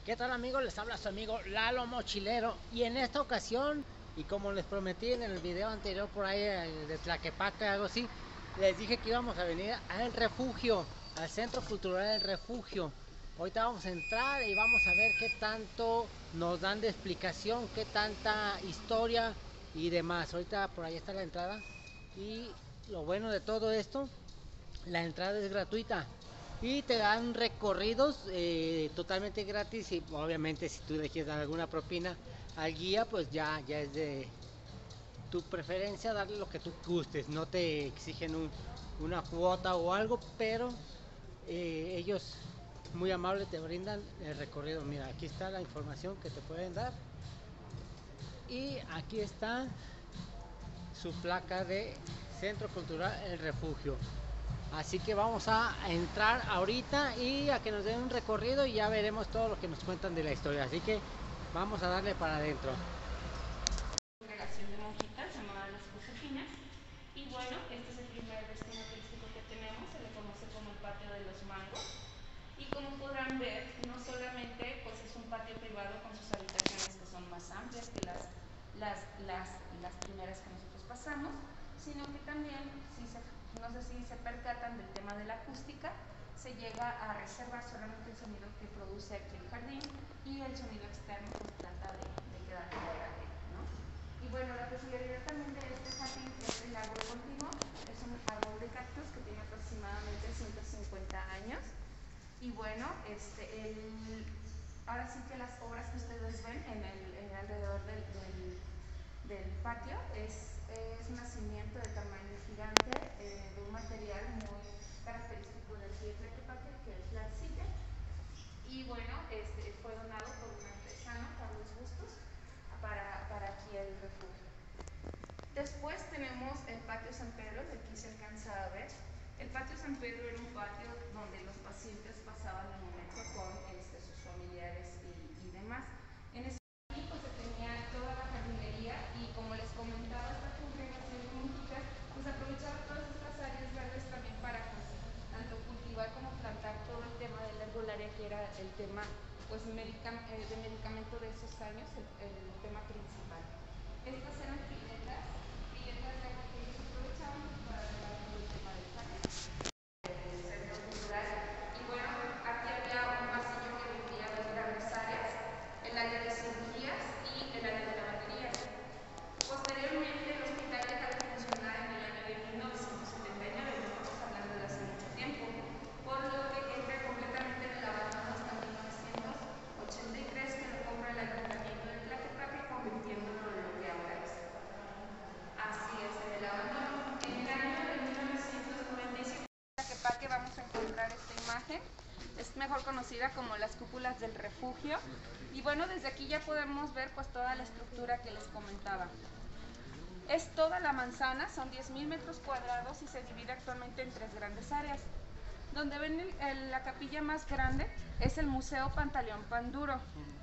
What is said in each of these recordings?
¿Qué tal amigos? Les habla su amigo Lalo Mochilero y en esta ocasión, y como les prometí en el video anterior por ahí de Tlaquepaque, algo así, les dije que íbamos a venir al refugio, al Centro Cultural del Refugio. Ahorita vamos a entrar y vamos a ver qué tanto nos dan de explicación, qué tanta historia y demás. Ahorita por ahí está la entrada y lo bueno de todo esto, la entrada es gratuita y te dan recorridos totalmente gratis y obviamente si tú le quieres dar alguna propina al guía pues ya es de tu preferencia darle lo que tú gustes, no te exigen una cuota o algo, pero ellos muy amables te brindan el recorrido. Mira, aquí está la información que te pueden dar y aquí está su placa de Centro Cultural El Refugio. Así que vamos a entrar ahorita y a que nos den un recorrido y ya veremos todo lo que nos cuentan de la historia. Así que vamos a darle para adentro. Congregación de monjitas llamada Las Josefinas. Y bueno, este es el primer destino turístico que tenemos, se le conoce como el Patio de los Mangos. Y como podrán ver, no solamente pues, es un patio privado con sus habitaciones que son más amplias que las primeras que nosotros pasamos, sino que también, no sé si se percatan del tema de la acústica, se llega a reservar solamente el sonido que produce aquí el jardín y el sonido externo pues trata de quedar fuera de él, ¿no? Y bueno, la peculiaridad también de este jardín es el árbol continuo, es un árbol de cactus que tiene aproximadamente 150 años. Y bueno, ahora sí que las obras que ustedes ven en el alrededor del patio es un nacimiento de tamaño gigante, de un material muy característico de aquí de Tlaquepaque, que es la arcilla. Y bueno, fue donado por un artesano, Carlos Bustos, para aquí el refugio. Después tenemos el patio San Pedro, que aquí se alcanza a ver. El patio San Pedro era un patio donde los pacientes pasaban el momento con sus familiares y demás. En ese momento pues, se tenía toda la jardinería y como les comentaba, esta congregación de monjitas pues aprovechaba todas estas áreas verdes también para pues, tanto cultivar como plantar todo el tema de la herbolaria, que era el tema pues, de medicamento de esos años, el tema principal. Estas eran piletas de agua que ellos aprovechaban para regar todo el tema del jardín, del centro cultural. Y bueno, aquí había un pasillo que dividía dos grandes áreas, el área de cirugías y el área de lavanderías. Posteriormente, el hospital deja de funcionar en el año de 1979, no estamos hablando de hace mucho tiempo, por lo que entra completamente en el abandono hasta 1983, que lo compra el ayuntamiento de Tlaquepaque, convirtiéndolo en lo que ahora es. Así es, en el abandono. En el año de 1997, en Tlaquepaque vamos a encontrar esta imagen. Es mejor conocida como las cúpulas del refugio. Y bueno, desde aquí ya podemos ver pues toda la estructura que les comentaba. Es toda la manzana, son 10,000 metros cuadrados y se divide actualmente en tres grandes áreas. Donde ven la capilla más grande es el Museo Pantaleón Panduro.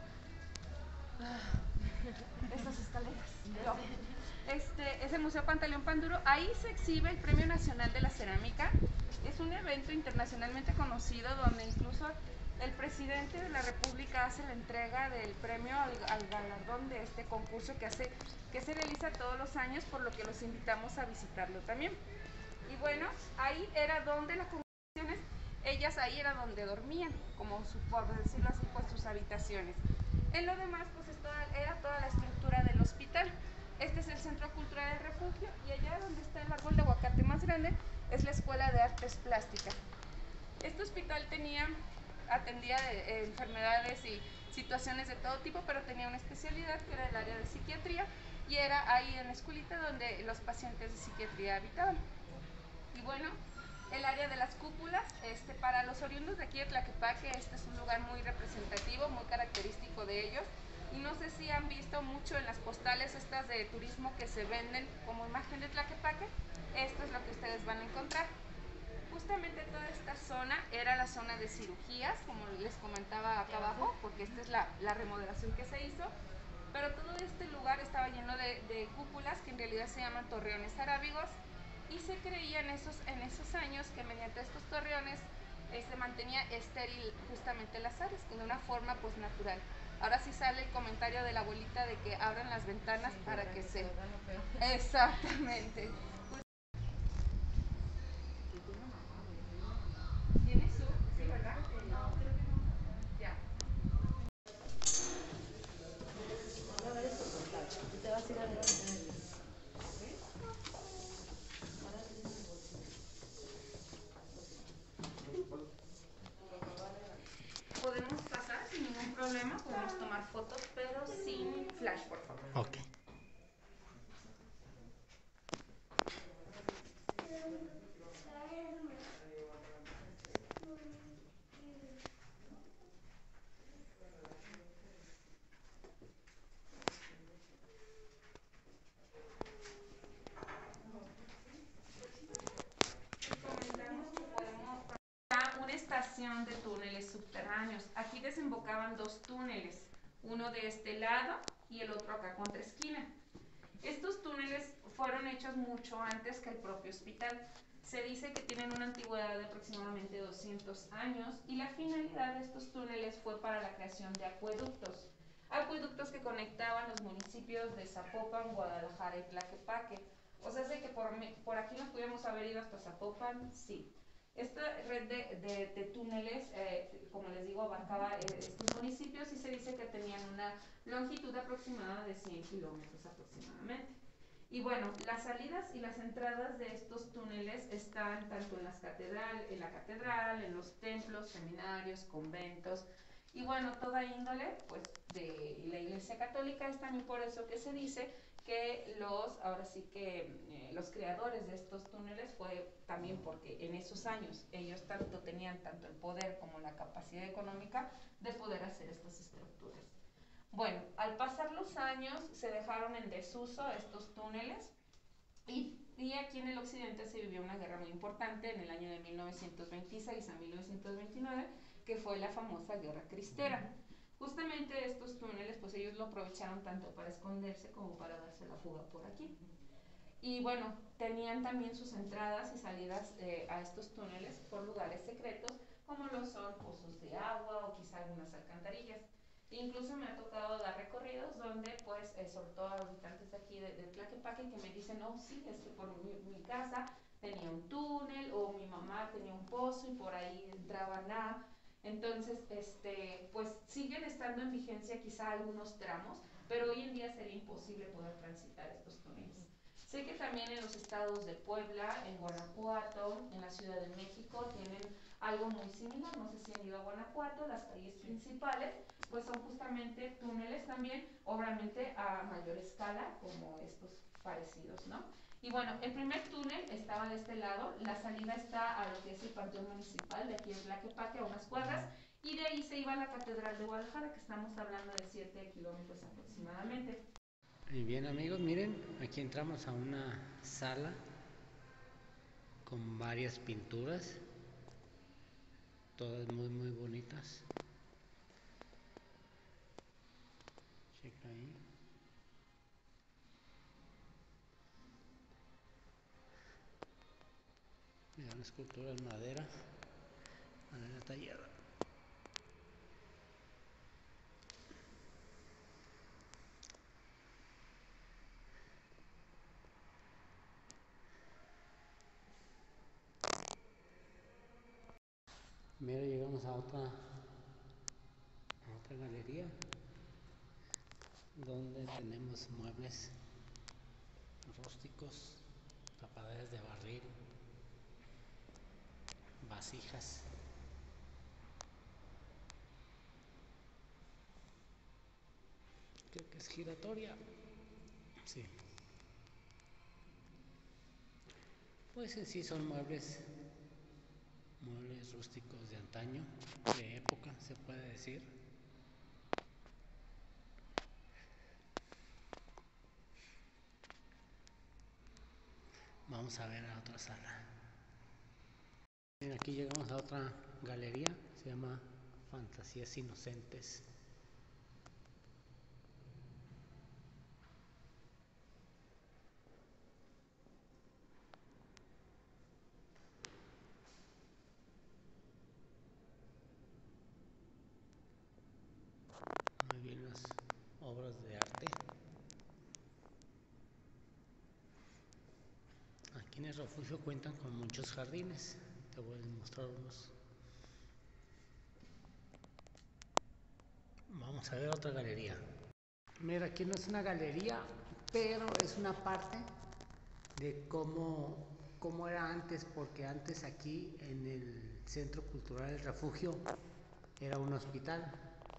Esas escaleras. No. Es el Museo Pantaleón Panduro. Ahí se exhibe el Premio Nacional de la Cerámica. Es un evento internacionalmente conocido donde incluso el presidente de la República hace la entrega del premio al galardón de este concurso que se realiza todos los años, por lo que los invitamos a visitarlo también. Y bueno, ahí era donde las congregaciones, ellas ahí era donde dormían, como por decirlo así, pues sus habitaciones. En lo demás, pues era toda la estructura del hospital. Este es el Centro Cultural del Refugio y allá donde está el árbol de aguacate más grande es la Escuela de Artes Plásticas. Este hospital atendía enfermedades y situaciones de todo tipo, pero tenía una especialidad que era el área de psiquiatría y era ahí en la escuelita donde los pacientes de psiquiatría habitaban. Y bueno, el área de las cúpulas, para los oriundos de aquí de Tlaquepaque, este es un lugar muy representativo, muy característico de ellos. Y no sé si han visto mucho en las postales estas de turismo que se venden como imagen de Tlaquepaque. Esto es lo que ustedes van a encontrar. Justamente toda esta zona era la zona de cirugías, como les comentaba acá abajo, porque esta es la remodelación que se hizo. Pero todo este lugar estaba lleno de cúpulas que en realidad se llaman torreones arábigos, y se creía en esos años que mediante estos torreones se mantenía estéril justamente las áreas, de una forma pues natural. Ahora sí sale el comentario de la abuelita de que abran las ventanas para que se... Exactamente. ¿Tienes su? Sí, ¿verdad? No, creo que no. Ya. Podemos pasar sin ningún problema, podemos tomar fotos, pero sin flash, por favor. Ok. Comentamos que podemos una estación de túneles subterráneos. Aquí desembocaban dos túneles, uno de este lado y el otro acá contra esquina. Estos túneles fueron hechos mucho antes que el propio hospital. Se dice que tienen una antigüedad de aproximadamente 200 años y la finalidad de estos túneles fue para la creación de acueductos. Acueductos que conectaban los municipios de Zapopan, Guadalajara y Tlaquepaque. O sea, sé que por aquí nos pudiéramos haber ido hasta Zapopan, sí. Esta red de túneles, como les digo, abarcaba estos municipios y se dice que tenían una longitud aproximada de 100 kilómetros aproximadamente. Y bueno, las salidas y las entradas de estos túneles están tanto en la catedral, en los templos, seminarios, conventos, y bueno, toda índole pues, de la Iglesia Católica. Es también por eso que se dice que ahora sí que los creadores de estos túneles fue también porque en esos años ellos tenían tanto el poder como la capacidad económica de poder hacer estas estructuras. Bueno, al pasar los años se dejaron en desuso estos túneles y aquí en el occidente se vivió una guerra muy importante en el año de 1926 a 1929, que fue la famosa Guerra Cristera. Justamente estos túneles, pues ellos lo aprovecharon tanto para esconderse como para darse la fuga por aquí. Y bueno, tenían también sus entradas y salidas a estos túneles por lugares secretos, como lo son pozos de agua o quizá algunas alcantarillas. Incluso me ha tocado dar recorridos donde, pues, sobre todo a habitantes de aquí de Tlaquepaque que me dicen, oh, sí, es que por mi casa tenía un túnel o mi mamá tenía un pozo y por ahí entraban a... Entonces, pues siguen estando en vigencia quizá algunos tramos, pero hoy en día sería imposible poder transitar estos túneles. Sé que también en los estados de Puebla, en Guanajuato, en la Ciudad de México tienen algo muy similar. No sé si han ido a Guanajuato, las calles principales pues son justamente túneles también, obviamente a mayor escala como estos parecidos, ¿no? Y bueno, el primer túnel estaba de este lado, la salida está a lo que es el Panteón Municipal de aquí en Tlaquepaque, a unas cuadras, y de ahí se iba a la Catedral de Guadalajara, que estamos hablando de 7 kilómetros aproximadamente. Y bien amigos, miren, aquí entramos a una sala con varias pinturas, todas muy bonitas. Checa ahí. Mira, una escultura en madera tallada. Mira, llegamos a otra galería donde tenemos muebles rústicos, tapaderas de barril, vasijas. Creo que es giratoria. Sí. Pues en sí son muebles rústicos de antaño, de época se puede decir. Vamos a ver a otra sala. Aquí llegamos a otra galería, se llama Fantasías Inocentes. Aquí en el refugio cuentan con muchos jardines. Te voy a mostrar unos. Vamos a ver otra galería. Mira, aquí no es una galería, pero es una parte de cómo era antes, porque antes aquí en el Centro Cultural del Refugio era un hospital.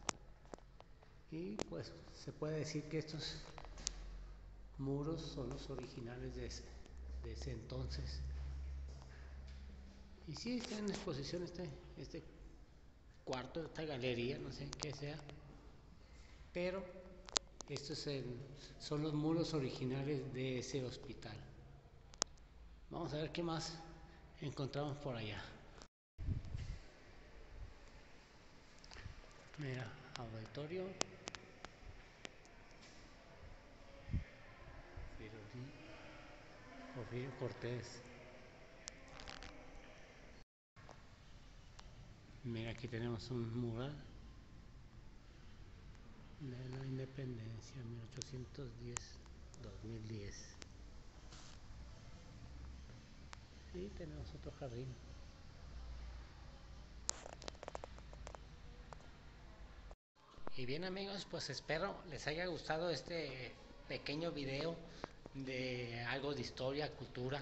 Y pues se puede decir que estos muros son los originales de ese entonces. Y sí, está en exposición este cuarto, esta galería, no sé qué sea, pero estos son los muros originales de ese hospital. Vamos a ver qué más encontramos por allá. Mira, auditorio Porfirio Cortés. Mira, aquí tenemos un mural de la independencia, 1810-2010. Y tenemos otro jardín. Y bien amigos, pues espero les haya gustado este pequeño video de algo de historia, cultura.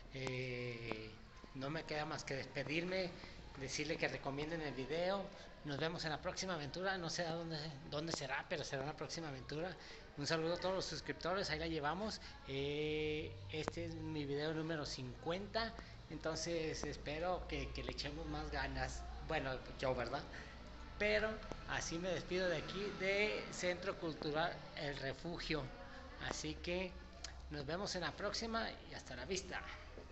No me queda más que despedirme, decirle que recomienden el video. Nos vemos en la próxima aventura, no sé a dónde será, pero será la próxima aventura. Un saludo a todos los suscriptores, ahí la llevamos. Este es mi video número 50, entonces espero que le echemos más ganas. Bueno, yo, ¿verdad? Pero así me despido de aquí de Centro Cultural El Refugio. Así que nos vemos en la próxima y hasta la vista.